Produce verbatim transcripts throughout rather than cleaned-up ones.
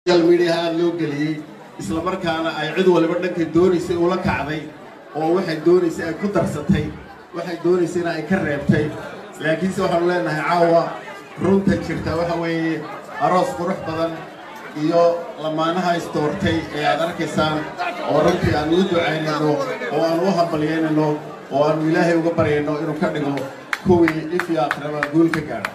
الميديا اللوكالي isla markaana ay cid waliba dhankay doonaysay ula kacday oo waxay doonaysay ay ku darsatay waxay doonaysay in ay ka reebtay laakiin se waxaan leenahay caawa runta jirta waxa weeye aroos qurux badan iyo lamaanaha istoortay ee aad arkaysaan oo runtii aan u ducaynayno oo aan u hambalyeynayno oo aan ilaahay uga baryayno inuu ka dhigo kuwii ifya aqraba guul ka gaadha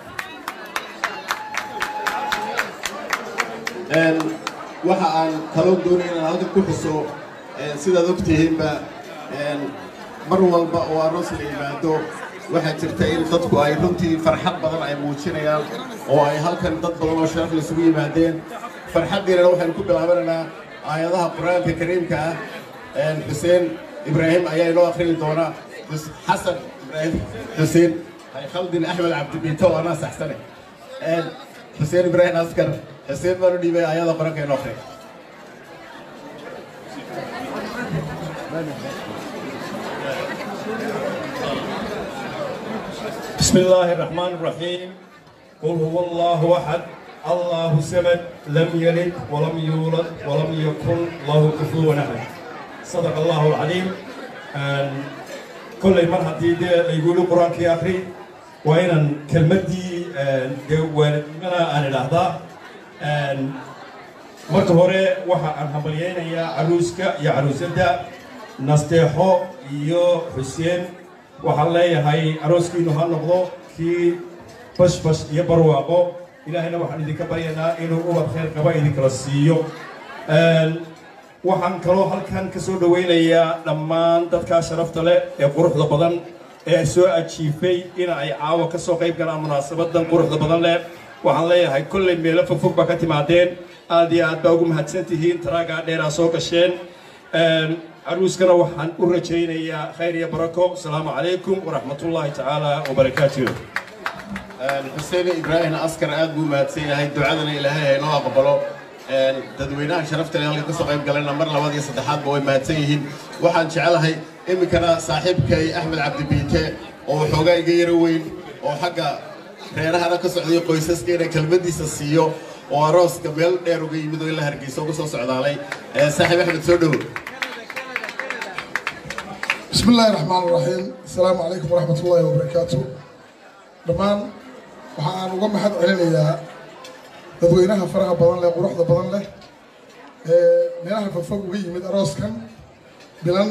waxa aan kaloo doonay inaan halkan ku xuso sidaad ogtihiinba mar walba oo aroos la yimaado waxaa jirta in dadku ay runtii farxad badan ay muujinayaan oo ay halkan dad badan oo sharaf la isugu yimaadeen farxaddiina waxaynu ku bilaabanaynaa aayadaha qur-aanka kariimka ah xuseen ibraahim ayaa inoo akhriyi doona xasan ibraahim xuseen hay khaldin axmed cabdibiito oo anaa saxsane xuseen ibraahim askar حسين بارو دي بي آيات قرآن كي نوخي بسم الله الرحمن الرحيم قل هو الله أحد الله الصمد لم يلد ولم يولد ولم يكن له كفوا أحد صدق الله العظيم كل مرة دي يقولوا قرآن كي آخري وين كلمة دي والدنا أنا لحظة marka hore waxa aan hambalyeynaya aruuska iyo aruusada nasteexo iyo xuseen waxa leeyahay arooskiinu ha noqdo kii bash bash iyo barwaaqo ilaahayna waxaan idinka baryanaa inuu ubad khayr qaba idinkala siiyo waxaan kaloo halkan ka soo dhaweynayaa dhammaan dadka sharafta leh ee quruxda badan ee soo ajiifay in ay caawa ka soo qayb galaan munaasabadan quruxda badan leh waxaan leeyahay kullay meelo fogfog baa ka timaadeen aad iyo aad baa ugu mahadsan tihiin taraagaa dheeraa soo gasheen caruuskana waxaan u rajaynayaa khayr iyo barako asalaamu calaykum waraxmatullaahi tacaala wabarakaatuh xuseen ibraahim askar aad buu mahadsan yahay ducadana ilaahay ha inoo aqbalo dadweynaha sharafta leh halka ka soo qayb galayna mar labaad iyo saddexaadba way mahadsan yihiin waxaan jecelahay iminkana saaxiibkay axmed cabdibiite oo waxoogaa iga yaro weyn oo xagga reerahana ka socday qoysaska inay kelmadiisa siiyo oo arooska meel dheer uga yimid oo ilaa Hargeysa uga soo socdaalay saaxiib Axmed soo dhaw bismillaahir rahmaanir rahiim assalaamu calaykum waraxmatullaahi wabarakaatuh dhamaan waxaan uga mahad celinayaa dadweynaha faraha badan leh quruxda badan leh ee meelaha fogfog uga yimid arooskan bilan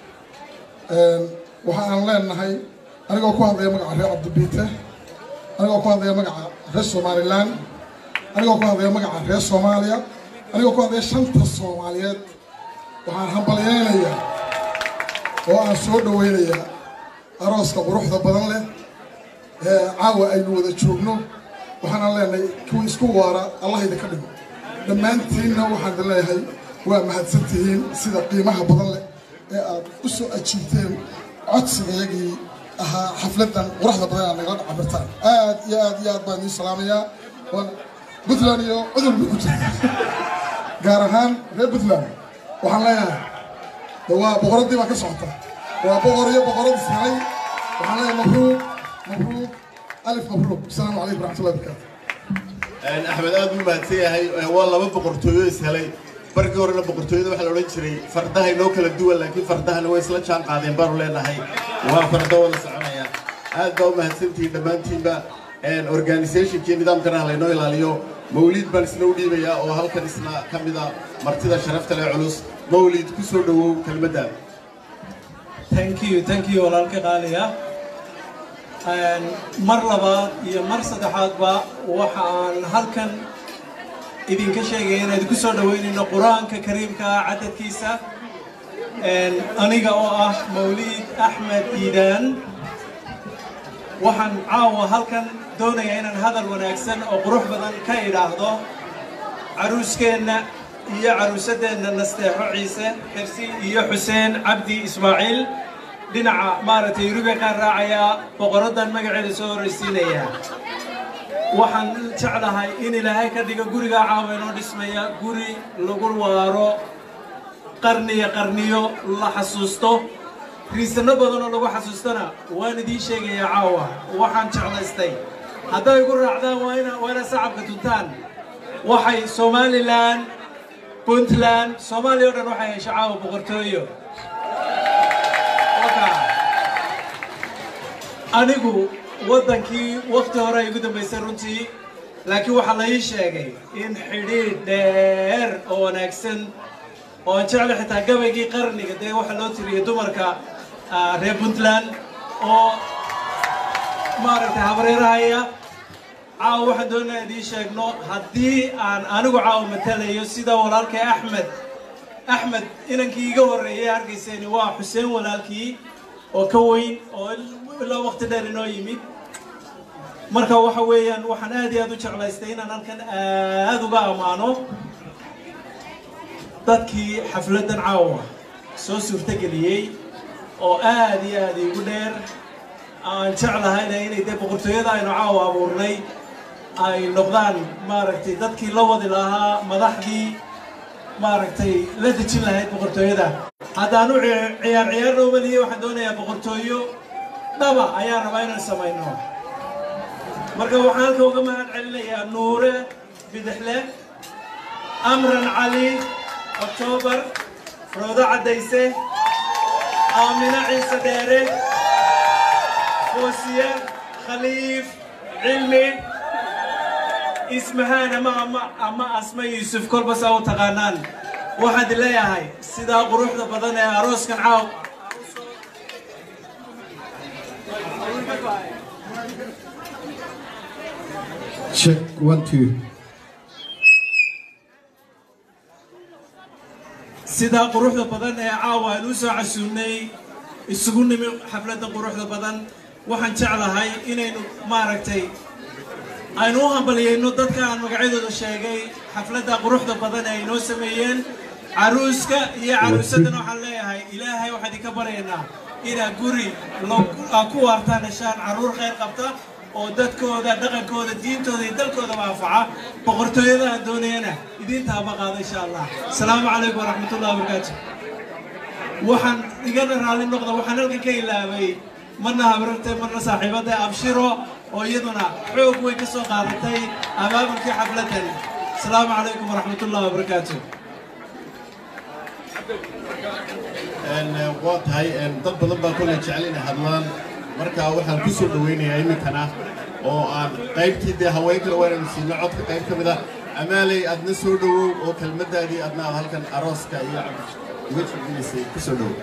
waxa aan leenahay anigoo ku hadlaya magaca reer Cabdibiite anigoo ku hadlaya magaca reer Somaliland anigoo ku hadlaya magaca reer Soomaaliya anigoo ku hadlaya shanta Soomaaliyeed waxaan hambalyeynayaa oo aan soo dhaweynayaa arooska quruxda badan leh ee caawa aynu wada joogno waxaan leenahay kuwa isku waara Allah idinka dhigo dhammaantiinna waxaan leeyahay waa mahadsantihiin sida qiimaha badan leh ee aad u soo ajiibteen codsigayagii ahaa xafladan quruxda badan ee nagala cabirtaan aad iyo aad iyo aad baan idin salaamayaa Puntland iyo cudur ku jirta gaar ahaan reer Puntland waxaan leeyahay waa boqoradii baa ka socota waa boqor iyo boqorad ishalay waxaan leeyahay mabruuq mabruuq alif mabruuq assalaamu calaykum waraxmatullaahi wabarakaatuh axmed aad buu mahadsan yahay waa laba boqortooyo ishelay barkii horena boqortooyada waxaa la odhan jiray fardaha inoo kala duwan laakiin fardahana way isla jaan qaadeen baanu leenahay waa fardo wada soconaya aad baa u mahadsantihiin dhammaantiinba organisationkii nidaamkana halaynoo ilaaliyo mawliid baan isna u dhiibayaa oo halkan isna ka mida martida sharafta leh culus mawliid ku soo dhawow kelmaddaada thank you thank you walaalka qaaliya mar labaad iyo mar saddexaadba waxa aan halkan idinka sheegaya inaan idinku soo dhaweynayno qur-aanka kariimka ah cadadkiisa aniga oo ah mawliid axmed iidaan waxaan caawa halkan doonayaa inaan hadal wanaagsan oo qurux badan ka idhaahdo caruuskeenna iyo caruusadeenna nasteexo ciise xirsi iyo xuseen cabdi ismaaciil dhinaca maaragtay yurube qaan raacayaa boqoradan magaceeda soo horraysiinaya waxaan jeclahay in ilaahay ka dhigo guriga caawa inoo dhismaya guri lagu waaro qarniyo qarniyo la xasuusto riisano badan oo lagu xasuustana waan idiin sheegayaa caawa waxaan jeclaystay hadday igu raacdaan waa ina waa ina sacabka tuntaan waxay Somaliland Puntland Soomaaliya oo dhan waxay heshay caawa boqortooyo anigu wadankii waqti hore igu dambeysay runtii laakiin waxa la ii sheegay in xidhiidh dheer oo wanaagsan oo aan jecel xitaa gabaygii qarniga dee waxa loo tiriyay dumarka reer Puntland oo maaragtay habreerahaya caawa waxaan doonayaa idiin sheegno haddii aan anigu caawa matalayo sida walaalkay Axmed Axmed inankii iga horreeyay hargeyseeni waa Xuseen walaalkii oo ka weyn oo ilaa waqti dheer inoo yimid marka waxa weeyaan waxaan aad iyo aad u jeclaystay inaan halkan aad uga amaano dadkii xafladan caawa soo suurtageliyey oo aad iyo aad igu dheer aan jeclahayna inay dee boqortooyada aynu caawa abuurnay ay noqdaan maaragtay dadkii la wadi lahaa madaxdii maaragtay la dejin lahayd boqortooyada haddaan u ciyaar ciyaar noomaliye waxaan doonayaa boqortooyo dhaba ayaan rabaa inaan samayno marka waxaan halka uga mahad celinayaa Nuure Bidixle Amran Cali October Frodo Cadayse Aamina Ciise Dheere Foosiya Khaliif Cilmi ismahaan ama ama ama Asma Yuusuf kolba saa u taqaanaan waxaad leeyahay sidaa quruxda badan ee arooskan caaw check one two sidaa quruxda badan ee caawa aan u soo casuumnay isugu nimi xafladda quruxda badan waxaan jeclahay inaynu maaragtay aynu u hambaliyeyno dadka aan magacyadooda sheegay xafladda quruxda badan ee ay noo sameeyeen caruuska iyo caruusadana waxaan leeyahay ilaahay waxaan idinka baryaynaa inaa guri ku waartaan heshaan caruur khayr qabta oo dadkooda dhaqankooda diintooda iyo dalkoodaba anfaca boqortooyada aan doonayana idintaaba qaada insha allah asalaamu calaykum waraxmatullahi wabarakaatu waxaan igana raalli noqda waxaan halkan ka ilaabay marna habarartay marna saaxiibada abshiro oo iyaduna xoog way ka soo qaadatay abaabulkii xafladan asalaamu calaykum waraxmatullahi wabarakaatu waa tahay dad badan baa kolley jecel inay hadlaan marka waxaan ku soo dhaweynayaa iminkana oo aan qaybtii dee haweenkana waanaynu siino codka qayb ka mid ah amaaley aadna soo dhawow oo kelmaddaadii adna aad halkan arooska iyo uga jecelaysay ku soo dhawow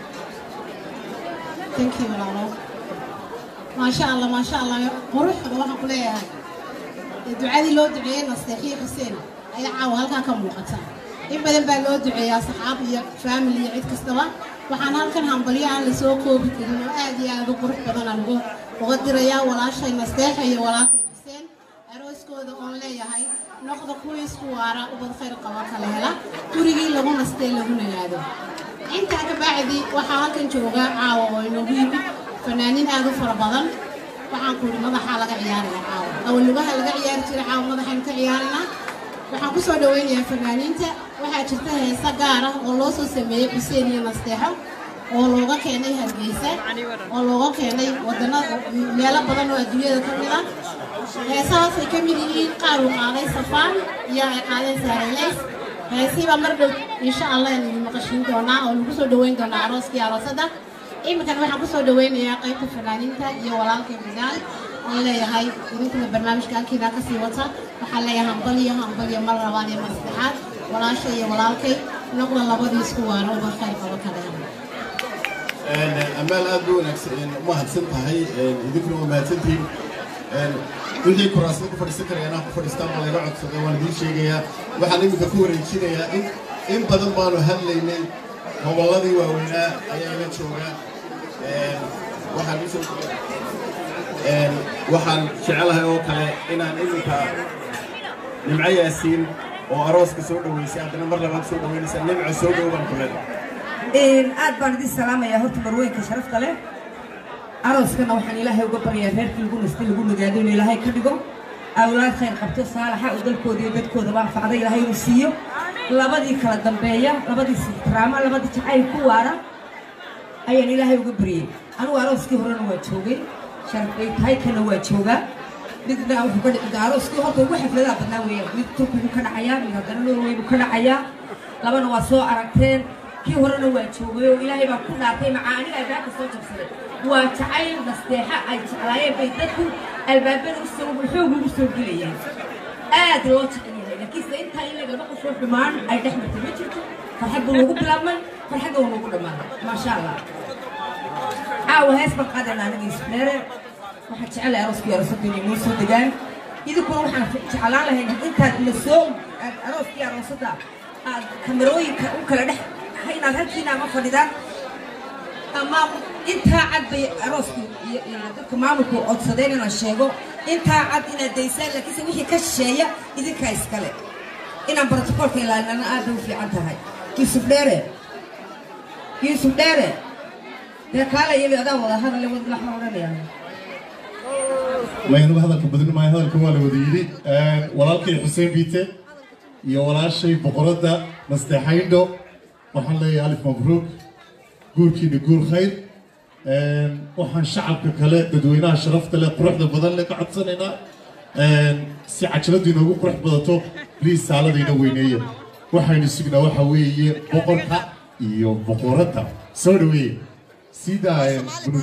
thank you walaalo maasha allah maasha allah quruxda waxaan ku leeyahay ducadii loo duceeyey nasteexiyo xuseen ayaa caawa halkan ka muuqata in badan baa loo duceeyaa saxaab iyo family iyo cid kastaba waxaan halkan hambalyo aan la soo koobi karin oo aad iyo aad u qurux badan aan uga dirayaa walaashay nasteexa iyo walaalkay xuseen arooskooda oon leeyahay noqda kuwii isku waara ubad khayr qaba kala hela gurigii lagu nastee lagu nagaado intaa ka bacdi waxaa halkan jooga caawa oo inoogu yimid fanaaniin aad u fara badan waxaan ku yidhi madaxaa laga ciyaaraya caawa awal lugaha laga ciyaari jiray caawa madaxaynu ka ciyaarina waxaan ku soo dhaweynayaa fanaaniinta waxaa jirta heesa gaar ah oo loo soo sameeyey xuseen iyo nasteexo oo looga keenay hargeysa oo looga keenay wadannada meelo badan oo adduunyada ka mid ah heesahaas ay ka mid yihiin qaar uu qaaday safaan iyo ay qaadeen saareleys heesiibaa mar dhow insha allah inaynu maqashiin doonaa oo lagu soo dhaweyn doonaa arooskii aroosadda iminkana waxaan ku soo dhaweynayaa qaybta fanaaniinta iyo walaalkay midaal aan leeyahay idinkuna barnaamijka halkiina ka sii wata waxaan leeyahay hambaliyo hambaliyo mar labaad iyo mar saddexaad walaasha iyo walaalkay noqda labadii isku waana uba khayr qaba kale amaal aad u wanaagsan uma hadsan tahay idinkuna waa mahadsantihiin wixii kuraasada ku fadhiisan karaya anaa ku fadhiistaan baa laga codsaday waan idiin sheegayaa waxaan iminka ku wareejinayaa in in badan baanu hadlaynay gobolladii waaweynaa ayaa ila jooga waxaan usoo waxaan jecelahay oo kale inaan iminka nimco yaasiin oo arooska soo dhaweysay haddana mar labaad soo dhaweynaysa nimco soo dhow baan ku leedahay aad baan idin salaamayaa horta marweynka sharafta leh arooskana waxaan ilaahay uga baryaa reerkii lagu nastay lagu nagaado inuu ilaahay ka dhigo awlaad khayr qabto saalaxa oo dalkooda iyo dadkooda baa anfacda ilaahay inuu siiyo labadii kala dambeeya labadii sitraama labadii jacayl ku waara ayaan ilaahay uga baryay anigu arooskii horena waa joogay sharaf bay tahay kana waa joogaa midna wuxuu ka dhici arooskii horta ugu xafladaha badnaa weeyaan mid turkigu ka dhacayaa mid haddana norwaybu ka dhacayaa labana waa soo aragteen kii horena waa joogay oo ilaahay baa ku dhaartay macaa aniga albaabka soo jabsaday waa jacayl nasteexa ay jeclaayeen bay dadku albaabada usoo xoog ugu soo gelayaan aad loo jecel yahay laakiinse intaa in laga dhaqo soo xumaan ay dhex martay ma jirto farxad buu ugu bilaabmay farxadda uu ugu dhammaaday maasha allah caawa hees baan qaadayna aniga isfleere waxaan jecelahay arooskii aroosadda inay noo soo degaan idinkuna waxaan jeclaan lahayn intaad ina soo arooskii aroosadda aad kamerooyinka u kala dhex inaad halkiina ama fadhidaan ama intaa cad bay arooskii iyo dadka maamulku codsadeen inaan sheego intaa cad inaad daysaan laakiinse wixii ka shisheeya idinkaa iskale inaan brotokoolka ilaalinana aad bay u fiican tahay yuusuf dheere yuusuf dheere dee kaala iyabi adaa wada hadale wad waxaan odhanayaa maynuga hadalka badin maayo hadalka waa la wada yidhi walaalkay xuseen biite iyo walaashay boqoradda nasteexayndho waxaan leeyahay alif mabruuk guurkiina guur khayr waxaan shacabka kale dadweynaha sharafta leh quruxda badan leh ka codsanaynaa si cajaladu inoogu qurux badato bliis saaladayna weyneeya waxaynu sugnaa waxa weeye boqorka iyo boqoradda soo dhaweeye sidaa bunud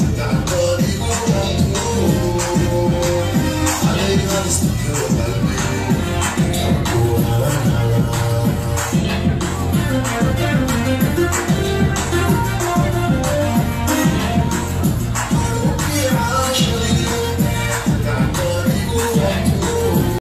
Let's go.